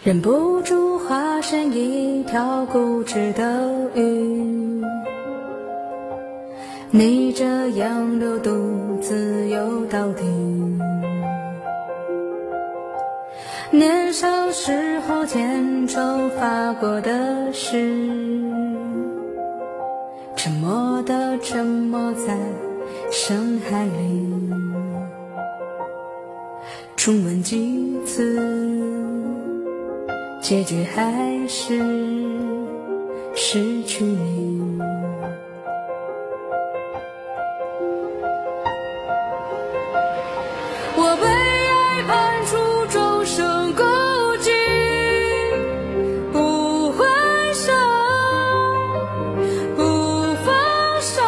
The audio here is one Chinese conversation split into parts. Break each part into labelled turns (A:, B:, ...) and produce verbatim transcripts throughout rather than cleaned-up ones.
A: 忍不住化身一条固执的鱼，逆着洋流独自游到底。年少时候牵手发过的誓，沉默地沉没在深海里，重温几次，结局还是失去你。我被爱判处终生孤寂，不回首，不放手，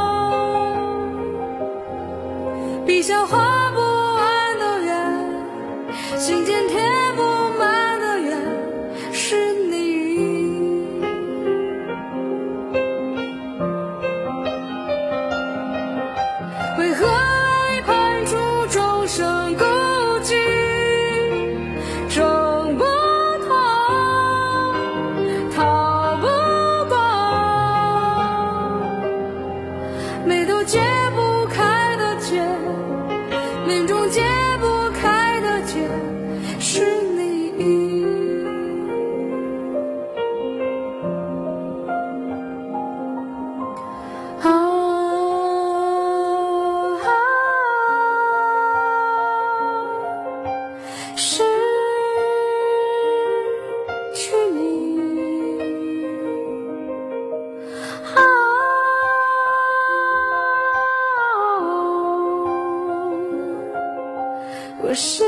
A: 笔下画不完的圆，心间贴不满的缘，是你。为何爱判处终生孤寂，挣不脱，逃不过，眉头解不开的结，命中解不开的结，是你。啊啊失去你，啊我失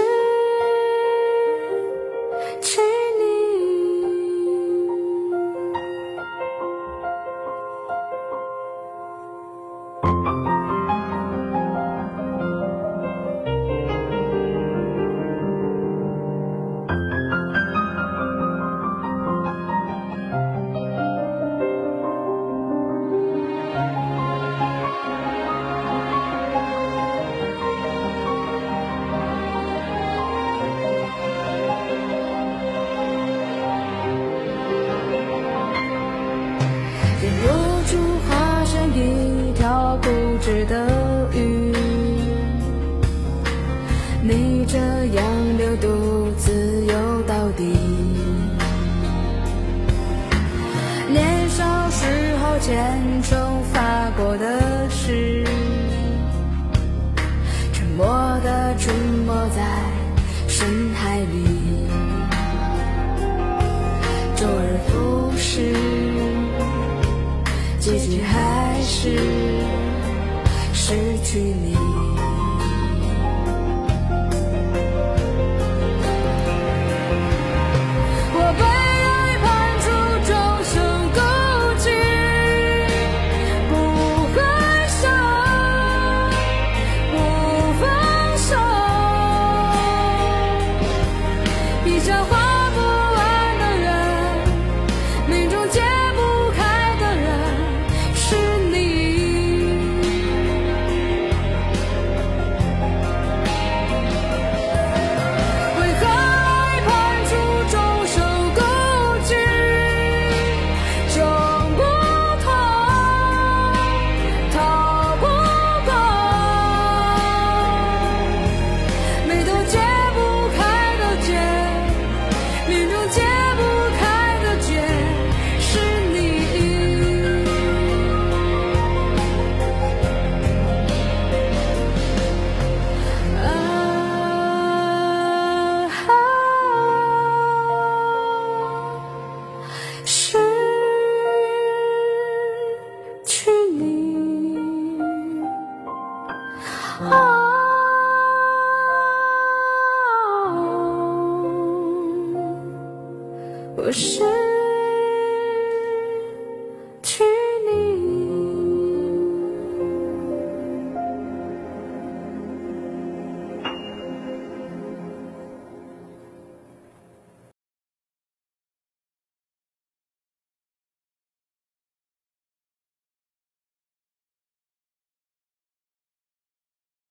A: 去你。忍不住化身一条固执的鱼，逆着洋流独自游到底。年少时候牵手发过的誓，沉默地沉没在深海里，周而复始，结局还是失去你。我被爱判处终生孤寂，不回首，不放手，笔下画不完的圆，命中解不开的人，是你。为何爱判处终生孤寂，挣不脱，逃不过，眉头解不开的结，命中解不开的结，是你。啊啊失去你，啊我失